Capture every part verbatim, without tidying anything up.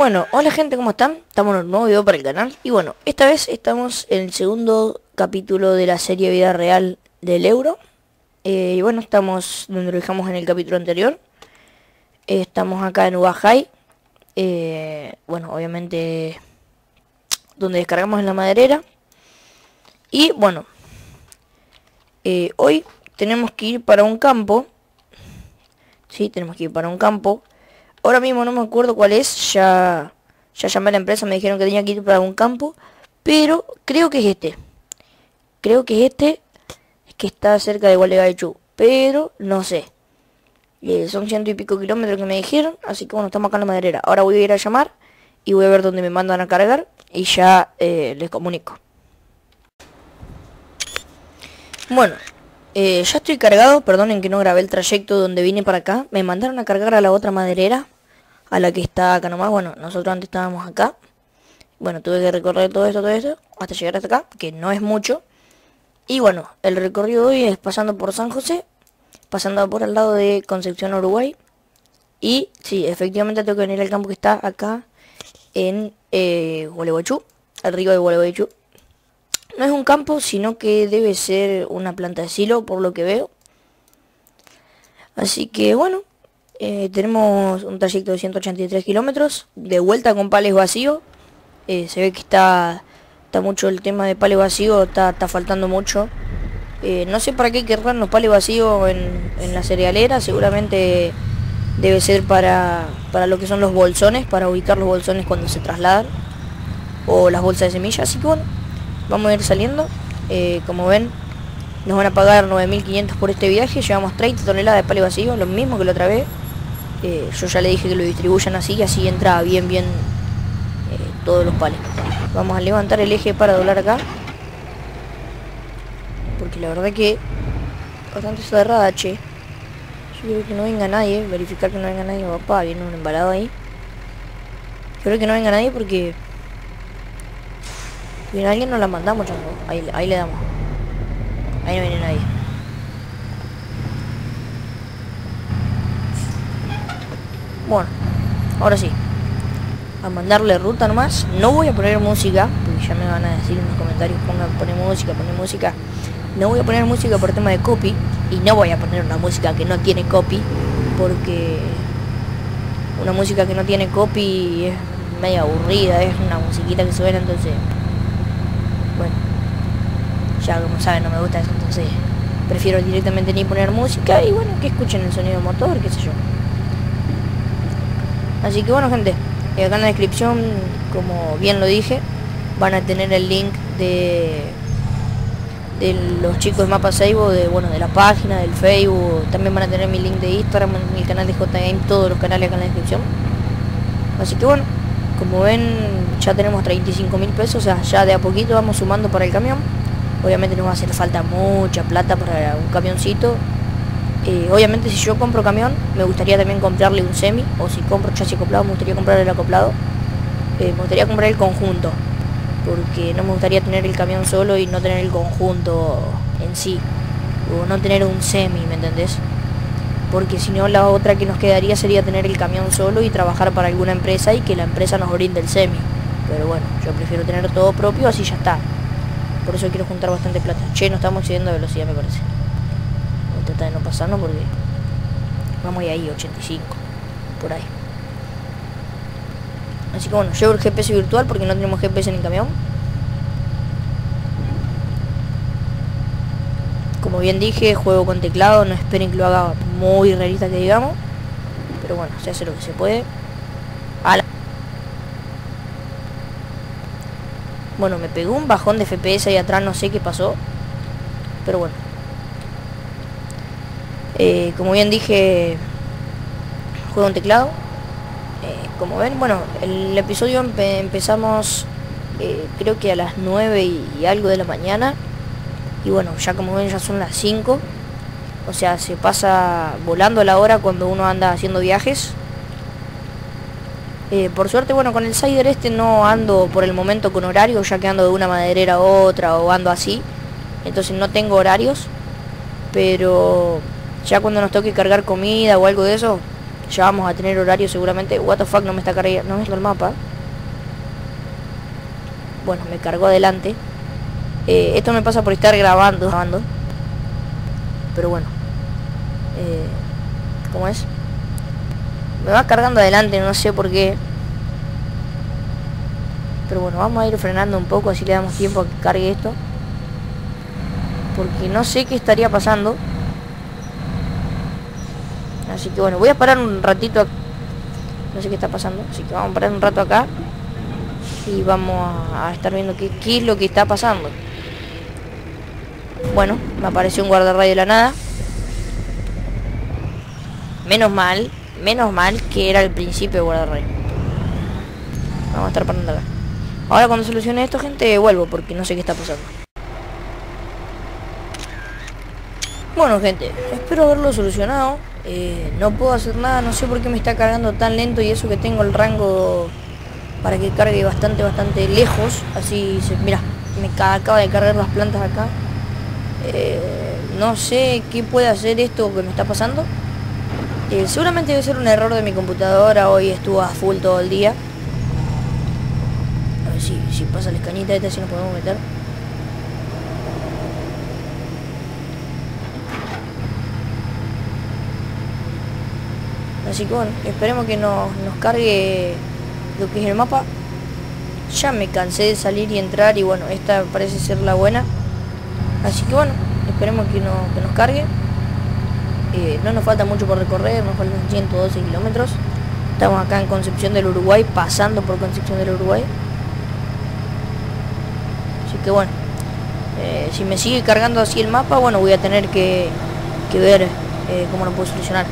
Bueno, hola gente, ¿cómo están? Estamos en un nuevo video para el canal. Y bueno, esta vez estamos en el segundo capítulo de la serie Vida Real del Euro. eh, Y bueno, estamos donde lo dejamos en el capítulo anterior. eh, Estamos acá en Ubajay. eh, Bueno, obviamente donde descargamos en la maderera. Y bueno, eh, hoy tenemos que ir para un campo. Sí, tenemos que ir para un campo. Ahora mismo no me acuerdo cuál es. Ya, ya llamé a la empresa, me dijeron que tenía que ir para un campo. Pero creo que es este. Creo que es este. Es que está cerca de Gualeguaychú. Pero no sé. Eh, son ciento y pico kilómetros que me dijeron. Así que bueno, estamos acá en la maderera. Ahora voy a ir a llamar. Y voy a ver dónde me mandan a cargar. Y ya eh, les comunico. Bueno. Eh, ya estoy cargado, perdonen que no grabé el trayecto donde vine para acá. Me mandaron a cargar a la otra maderera, a la que está acá nomás. Bueno, nosotros antes estábamos acá. Bueno, tuve que recorrer todo esto, todo esto, hasta llegar hasta acá, que no es mucho. Y bueno, el recorrido de hoy es pasando por San José, pasando por al lado de Concepción, Uruguay. Y sí, efectivamente tengo que venir al campo que está acá en eh, Gualeguaychú, el río de Gualeguaychú. No es un campo, sino que debe ser una planta de silo, por lo que veo. Así que bueno, eh, tenemos un trayecto de ciento ochenta y tres kilómetros, de vuelta con pales vacíos. Eh, se ve que está, está mucho el tema de pales vacíos, está, está faltando mucho. Eh, no sé para qué querrán los pales vacíos en, en la cerealera, seguramente debe ser para, para lo que son los bolsones, para ubicar los bolsones cuando se trasladan, o las bolsas de semillas, así que bueno. Vamos a ir saliendo. eh, Como ven, nos van a pagar nueve mil quinientos por este viaje. Llevamos treinta toneladas de pales vacíos, lo mismo que la otra vez. eh, Yo ya le dije que lo distribuyan así, y así entra bien bien eh, todos los pales. Vamos a levantar el eje para doblar acá, porque la verdad que bastante cerrada, che. Yo creo que no venga nadie. Verificar que no venga nadie. Papá, viene un embalado ahí. Yo creo que no venga nadie porque viene alguien, nos la mandamos, chango. Ahí, ahí le damos. Ahí no viene nadie. Bueno, ahora sí, a mandarle ruta nomás. No voy a poner música, porque ya me van a decir en los comentarios, pongan, poner música, poner música. No voy a poner música por tema de copy. Y no voy a poner una música que no tiene copy, porque una música que no tiene copy es medio aburrida. Es una musiquita que suena, entonces bueno, ya como saben no me gusta eso, entonces prefiero directamente ni poner música y bueno, que escuchen el sonido del motor, qué sé yo. Así que bueno gente, acá en la descripción, como bien lo dije, van a tener el link de de los chicos de Mapa Seibo, de bueno, de la página, del Facebook. También van a tener mi link de Instagram, mi canal de J Game, todos los canales acá en la descripción. Así que bueno, como ven, ya tenemos treinta y cinco mil pesos, o sea, ya de a poquito vamos sumando para el camión. Obviamente nos va a hacer falta mucha plata para un camioncito. Eh, obviamente si yo compro camión, me gustaría también comprarle un semi, o si compro chasis acoplado, me gustaría comprar el acoplado. Eh, me gustaría comprar el conjunto, porque no me gustaría tener el camión solo y no tener el conjunto en sí, o no tener un semi, ¿me entendés? Porque si no, la otra que nos quedaría sería tener el camión solo y trabajar para alguna empresa y que la empresa nos brinde el semi. Pero bueno, yo prefiero tener todo propio, así ya está. Por eso quiero juntar bastante plata. Che, no estamos excediendo de velocidad, me parece. Voy a tratar de no pasarnos porque vamos ahí, ochenta y cinco, por ahí. Así que bueno, llevo el G P S virtual porque no tenemos G P S en el camión. Como bien dije, juego con teclado, no esperen que lo haga muy realista que digamos. Pero bueno, se hace lo que se puede. ¡Hala! Bueno, me pegó un bajón de F P S ahí atrás, no sé qué pasó. Pero bueno. Eh, como bien dije, juego en teclado. Eh, como ven, bueno, el episodio empe empezamos eh, creo que a las nueve y, y algo de la mañana. Y bueno, ya como ven ya son las cinco. O sea, se pasa volando la hora cuando uno anda haciendo viajes. Eh, por suerte, bueno, con el Sider este no ando por el momento con horario, ya que ando de una maderera a otra o ando así. Entonces no tengo horarios. Pero ya cuando nos toque cargar comida o algo de eso, ya vamos a tener horario seguramente. What the fuck, no me está cargando, no me está el mapa. Bueno, me cargó adelante. Eh, esto me pasa por estar grabando, grabando. Pero bueno. Eh, ¿Cómo es? Me va cargando adelante, no sé por qué. Pero bueno, vamos a ir frenando un poco, así le damos tiempo a que cargue esto. Porque no sé qué estaría pasando. Así que bueno, voy a parar un ratito. No sé qué está pasando, así que vamos a parar un rato acá. Y vamos a, a estar viendo qué, qué es lo que está pasando. Bueno, me apareció un guardarray de la nada. Menos mal, menos mal que era el principio de guardarray. Vamos a estar parando acá. Ahora cuando solucione esto, gente, vuelvo porque no sé qué está pasando. Bueno, gente, espero haberlo solucionado. eh, No puedo hacer nada, no sé por qué me está cargando tan lento. Y eso que tengo el rango para que cargue bastante, bastante lejos. Así, se, mira, me acaba de cargar las plantas acá. eh, No sé qué puede hacer esto que me está pasando. eh, Seguramente debe ser un error de mi computadora. Hoy estuvo a full todo el día. A ver si, si pasa la escañita esta, si nos podemos meter. Así que bueno, esperemos que nos, nos cargue lo que es el mapa. Ya me cansé de salir y entrar y bueno, esta parece ser la buena. Así que bueno, esperemos que, no, que nos cargue. eh, No nos falta mucho por recorrer, nos faltan ciento doce kilómetros. Estamos acá en Concepción del Uruguay, pasando por Concepción del Uruguay. Así que bueno, eh, si me sigue cargando así el mapa, bueno, voy a tener que, que ver eh, cómo lo puedo solucionar.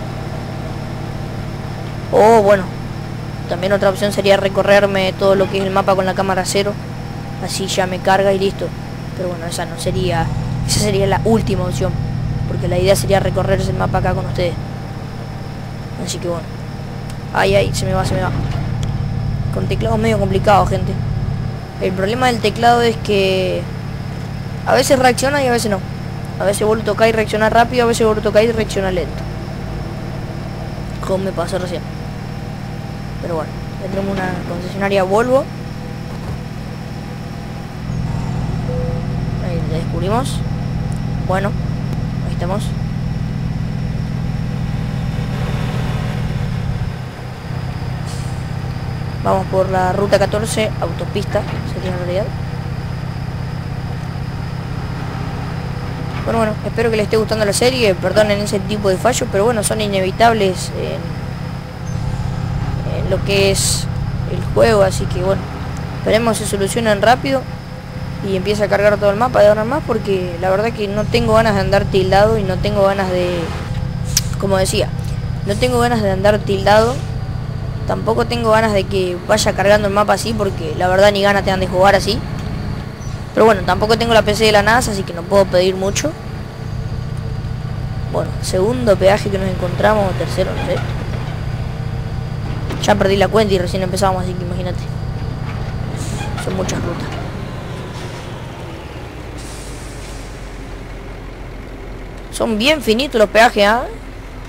O bueno, también otra opción sería recorrerme todo lo que es el mapa con la cámara cero. Así ya me carga y listo. Pero bueno, esa no sería, esa sería la última opción, porque la idea sería recorrerse el mapa acá con ustedes. Así que bueno. Ay, ay, se me va, se me va. Con teclado medio complicado, gente. El problema del teclado es que a veces reacciona y a veces no. A veces vos lo tocás y reacciona rápido, a veces vos lo tocás y reacciona lento. Como me pasó recién. Pero bueno, ya tenemos una concesionaria Volvo. Ahí la descubrimos. Bueno, ahí estamos. Vamos por la ruta catorce, autopista, sería en realidad. Bueno, bueno, espero que les esté gustando la serie. Perdonen ese tipo de fallos, pero bueno, son inevitables en, en lo que es el juego. Así que bueno, esperemos se solucionen rápido y empiece a cargar todo el mapa de ahora en más, porque la verdad que no tengo ganas de andar tildado y no tengo ganas de, como decía, no tengo ganas de andar tildado. Tampoco tengo ganas de que vaya cargando el mapa así, porque la verdad ni ganas te dan de jugar así. Pero bueno, tampoco tengo la P C de la NASA, así que no puedo pedir mucho. Bueno, segundo peaje que nos encontramos, o tercero, no sé. Ya perdí la cuenta y recién empezamos, así que imagínate. Son muchas rutas. Son bien finitos los peajes, ¿ah? ¿eh?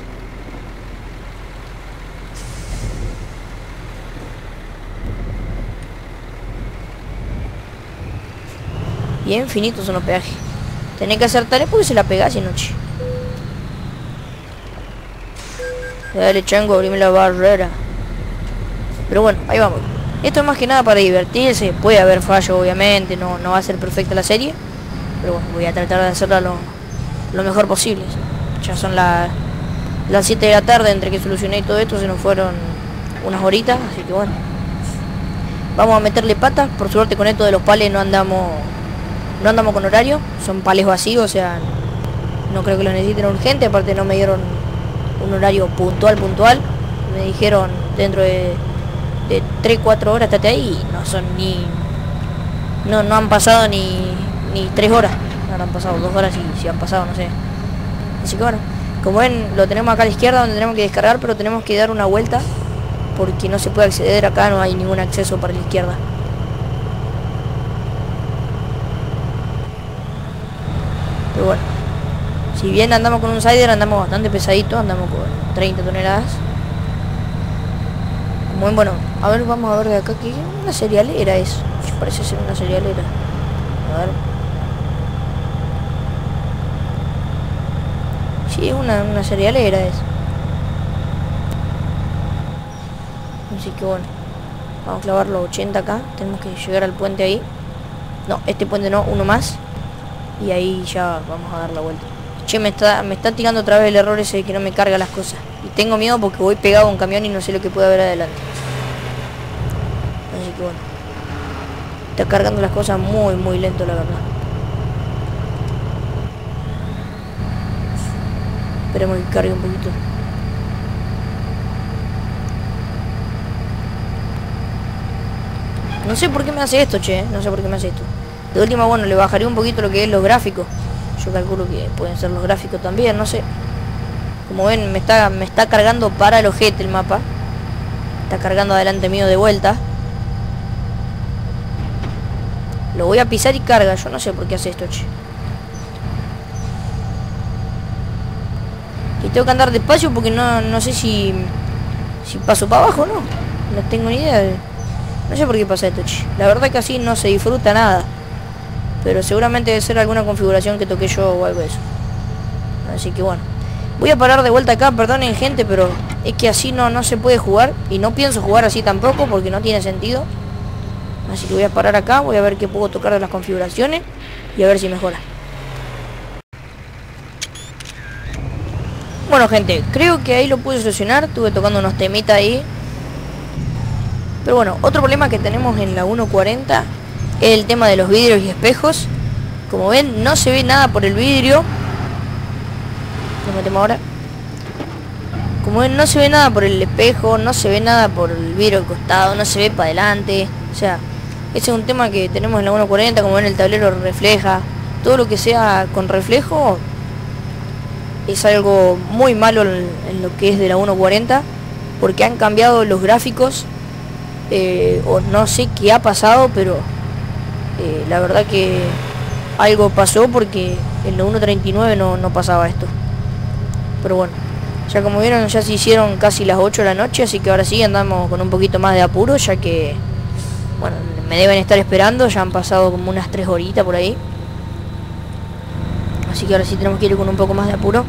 Bien finitos son los peajes. Tenés que hacer tarea porque se la pegás y noche. Dale, chango, abrime la barrera. Pero bueno, ahí vamos. Esto es más que nada para divertirse. Puede haber fallo, obviamente. No, no va a ser perfecta la serie. Pero bueno, voy a tratar de hacerla lo, lo mejor posible. Ya son la, las siete de la tarde. Entre que solucioné todo esto se nos fueron unas horitas. Así que bueno, vamos a meterle patas. Por suerte con esto de los pales no andamos No andamos con horario, son pales vacíos, o sea, no creo que lo necesiten urgente. Aparte no me dieron un horario puntual, puntual. Me dijeron dentro de, de tres cuatro horas estate ahí, y no son ni... No, no han pasado ni, ni tres horas. Ahora han pasado dos horas y si han pasado, no sé. Así que bueno, como ven, lo tenemos acá a la izquierda donde tenemos que descargar, pero tenemos que dar una vuelta porque no se puede acceder acá, no hay ningún acceso para la izquierda. Pero bueno, si bien andamos con un Sider, andamos bastante pesadito, andamos con treinta toneladas. Muy bueno. A ver, vamos a ver de acá. ¿Qué? Una cerealera es. Parece ser una cerealera. A ver. Sí, es una, una cerealera es. Así que bueno. Vamos a clavar los ochenta acá. Tenemos que llegar al puente ahí. No, este puente no, uno más. Y ahí ya vamos a dar la vuelta. Che, me está, me está tirando otra vez el error ese de que no me carga las cosas. Y tengo miedo porque voy pegado a un camión y no sé lo que puede haber adelante. Así que bueno. Está cargando las cosas muy, muy lento, la verdad. Esperemos que cargue un poquito. No sé por qué me hace esto, che. No sé por qué me hace esto. De última, bueno, le bajaré un poquito lo que es los gráficos. Yo calculo que pueden ser los gráficos también, no sé. Como ven, me está, me está cargando para el ojete el mapa. Está cargando adelante mío de vuelta. Lo voy a pisar y carga. Yo no sé por qué hace esto, che. Y tengo que andar despacio porque no, no sé si... Si paso para abajo o no. No tengo ni idea de... No sé por qué pasa esto, che. La verdad que así no se disfruta nada. Pero seguramente debe ser alguna configuración que toqué yo o algo de eso. Así que bueno. Voy a parar de vuelta acá, perdonen gente, pero es que así no, no se puede jugar. Y no pienso jugar así tampoco porque no tiene sentido. Así que voy a parar acá, voy a ver qué puedo tocar de las configuraciones. Y a ver si mejora. Bueno gente, creo que ahí lo pude solucionar. Estuve tocando unos temitas ahí. Pero bueno, otro problema que tenemos en la uno cuarenta es el tema de los vidrios y espejos. Como ven, no se ve nada por el vidrio. Lo metemos ahora. Como ven, no se ve nada por el espejo, no se ve nada por el vidrio al costado, no se ve para adelante. O sea, ese es un tema que tenemos en la uno cuarenta. Como ven, el tablero refleja. Todo lo que sea con reflejo es algo muy malo en, en lo que es de la uno cuarenta. Porque han cambiado los gráficos. Eh, o no sé qué ha pasado, pero eh, la verdad que algo pasó porque en la uno treinta y nueve no, no pasaba esto. Pero bueno, ya como vieron ya se hicieron casi las ocho de la noche, así que ahora sí andamos con un poquito más de apuro, ya que bueno, me deben estar esperando, ya han pasado como unas tres horitas por ahí. Así que ahora sí tenemos que ir con un poco más de apuro.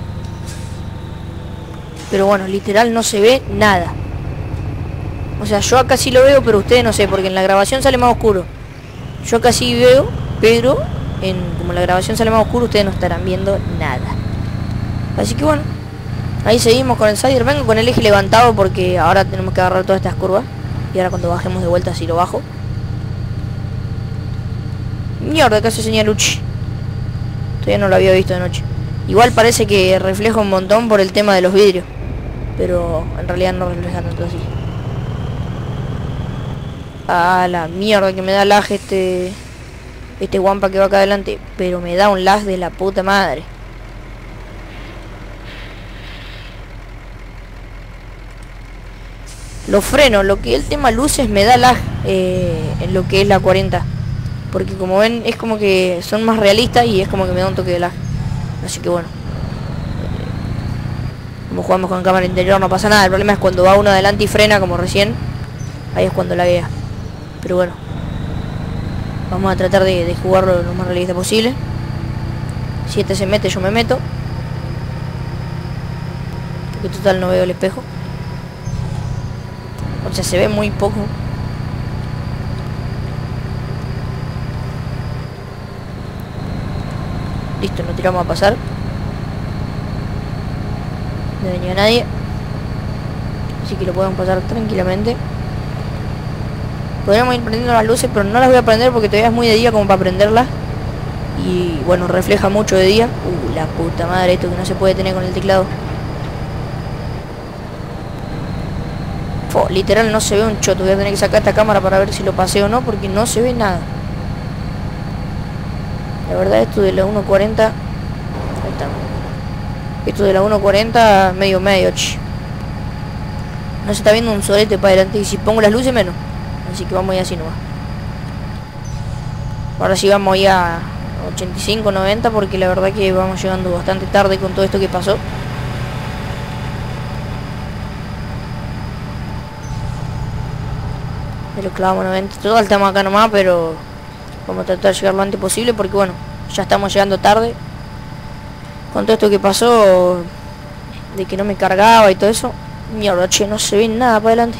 Pero bueno, literal no se ve nada. O sea, yo acá sí lo veo, pero ustedes no sé, porque en la grabación sale más oscuro. Yo acá sí veo, pero en, como la grabación sale más oscuro, ustedes no estarán viendo nada. Así que bueno, ahí seguimos con el Sider. Vengo con el eje levantado porque ahora tenemos que agarrar todas estas curvas. Y ahora cuando bajemos de vuelta sí lo bajo. Mierda, que hace señal Uchi. Todavía no lo había visto de noche. Igual parece que refleja un montón por el tema de los vidrios, pero en realidad no refleja tanto así. Ah, la mierda que me da lag este Este guampa que va acá adelante. Pero me da un lag de la puta madre. Los frenos, lo que es el tema luces me da lag eh, en lo que es la cuarenta. Porque como ven es como que son más realistas y es como que me da un toque de lag. Así que bueno, como jugamos con cámara interior no pasa nada. El problema es cuando va uno adelante y frena como recién. Ahí es cuando laguea. Pero bueno, vamos a tratar de, de jugarlo lo más realista posible. Si este se mete, yo me meto. Porque total no veo el espejo. O sea, se ve muy poco. Listo, nos tiramos a pasar. No venía nadie. Así que lo podemos pasar tranquilamente. Podríamos ir prendiendo las luces, pero no las voy a prender porque todavía es muy de día como para prenderlas. Y bueno, refleja mucho de día. Uh, la puta madre, esto que no se puede tener con el teclado. Fo, literal no se ve un choto. Voy a tener que sacar esta cámara para ver si lo paseo o no, porque no se ve nada. La verdad esto de la uno cuarenta... Ahí está. Esto de la uno cuarenta medio medio, ch. No se está viendo un solete para adelante. Y si pongo las luces menos. Así que vamos a ir así nomás. Ahora sí vamos ya a ochenta y cinco, noventa, porque la verdad que vamos llegando bastante tarde con todo esto que pasó. Me lo clavamos noventa. Total, estamos acá nomás, pero vamos a tratar de llegar lo antes posible porque bueno, ya estamos llegando tarde. Con todo esto que pasó, de que no me cargaba y todo eso. Mierda, che, no se ve nada para adelante.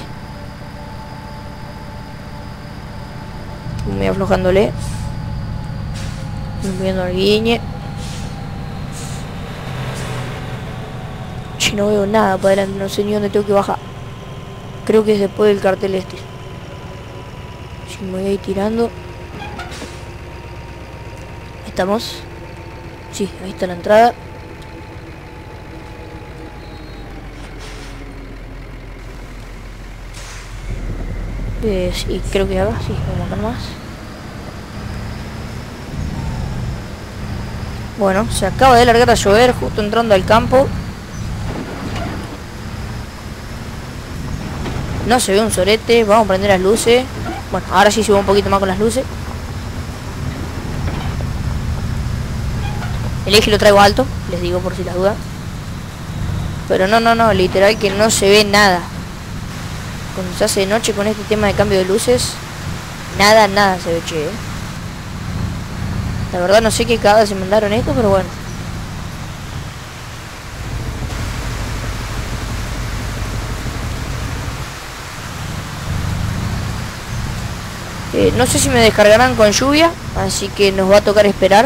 Me voy aflojándole. Me voy viendo al guiñe. Che, no veo nada para adelante, no sé ni dónde tengo que bajar. Creo que es después del cartel este. Si me voy a ir tirando. Ahí estamos. Sí, ahí está la entrada. Eh, sí, creo que acá, sí, vamos acá nomás. Bueno, se acaba de largar a llover justo entrando al campo. No se ve un sorete, vamos a prender las luces. Bueno, ahora sí subo un poquito más con las luces. El eje lo traigo alto, les digo por si las dudas. Pero no, no, no, literal que no se ve nada. Cuando se hace de noche con este tema de cambio de luces, nada, nada se ve, che, ¿eh? La verdad no sé qué cagada se mandaron esto, pero bueno. Eh, no sé si me descargarán con lluvia, así que nos va a tocar esperar.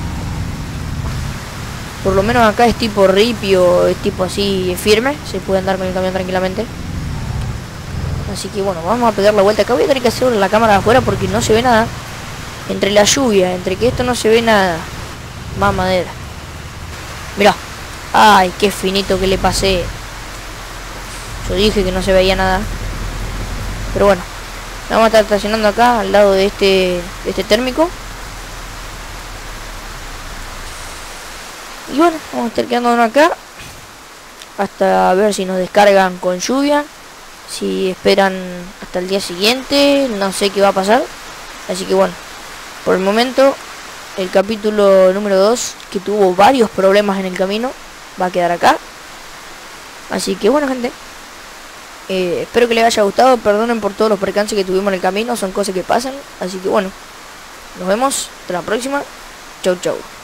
Por lo menos acá es tipo ripio, es tipo así firme, se puede andar con el camión tranquilamente. Así que bueno, vamos a pegar la vuelta. Acá voy a tener que hacer la cámara de afuera porque no se ve nada. Entre la lluvia, entre que esto no se ve nada. Más madera. Mirá. Ay, qué finito que le pasé. Yo dije que no se veía nada. Pero bueno, vamos a estar estacionando acá al lado de este, de este térmico. Y bueno, vamos a estar quedándonos acá hasta ver si nos descargan con lluvia. Si esperan hasta el día siguiente, no sé qué va a pasar. Así que bueno, por el momento el capítulo número dos, que tuvo varios problemas en el camino, va a quedar acá. Así que bueno, gente, eh, espero que les haya gustado. Perdonen por todos los percances que tuvimos en el camino, son cosas que pasan. Así que bueno, nos vemos hasta la próxima. Chau chau.